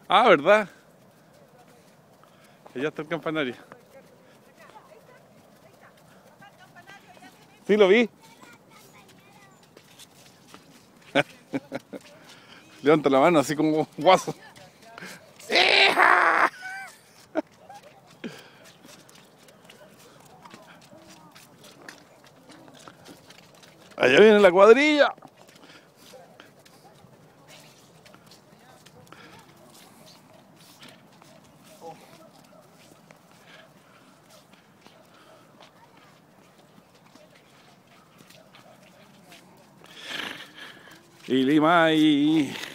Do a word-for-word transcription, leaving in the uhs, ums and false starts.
Ah, ¿verdad? Allá está el campanario. Sí, lo vi. Levanta la mano así como guaso. ¡Eja! Allá viene la cuadrilla. Y Limay.